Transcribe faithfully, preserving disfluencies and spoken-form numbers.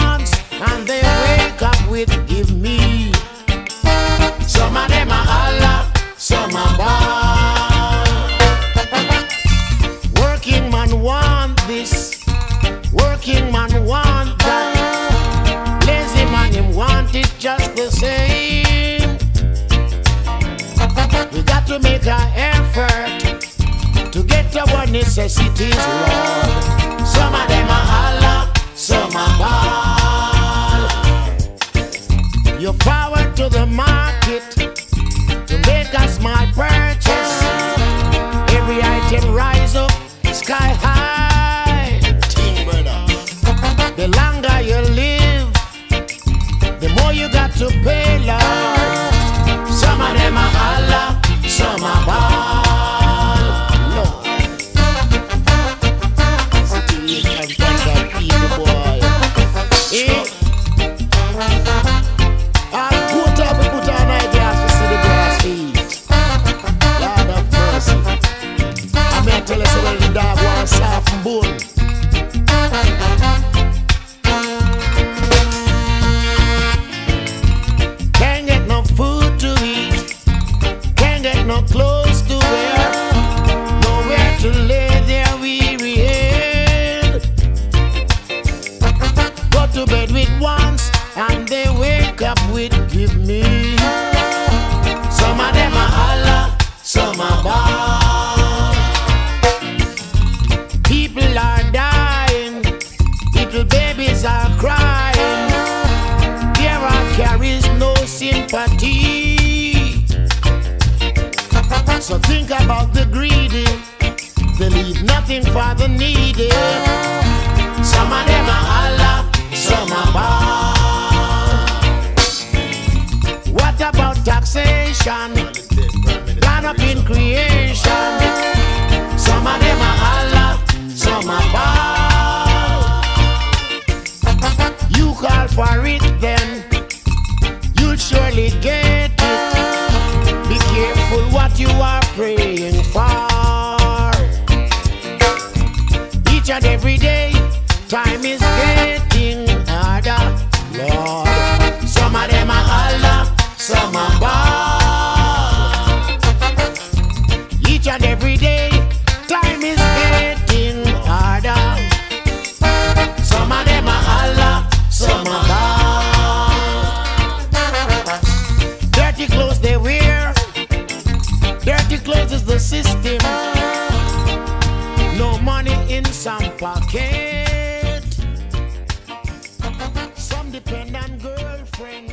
wants, and they wake up with give me. Some of them are Allah, some are ball. Working man want this, working man want that. Lazy man him want it just the same. We got to make an effort to get our necessities, Lord. Some of them are Allah, some are ball. You forward to the market to make a small purchase. Every item rise up sky high. Ting, brother. The longer you live, the more you got to pay, Lord. Some of them are Allah, some are ball. Lord. City and that people, boy. Eh? I'll put up, put on my glass to see the grass feet. Lord of mercy. I'm going to tell us when the dog wants soft bone. Can't get no food to eat, can't get no clothes to wear, nowhere to lay their weary head. Go to bed with once and they wake up with give me. Some of them are Allah, some are ball. People are dying, little babies are crying. Their heart carries no sympathy. So think about the greedy, they leave nothing for the needy. Some of them are Allah, some are ball. What about taxation? Gone up in creation. Some of them are Allah, some are ball. You call for it then, you'll surely get it. Be careful what you are praying for. Each and every day, time is getting harder, Lord. Some of them are Allah, some are ball. Each and every day, time is getting harder. Some of them are Allah, some are ball. Dirty clothes they wear, dirty clothes is the system. No money in some pocket. Some depend on girlfriend.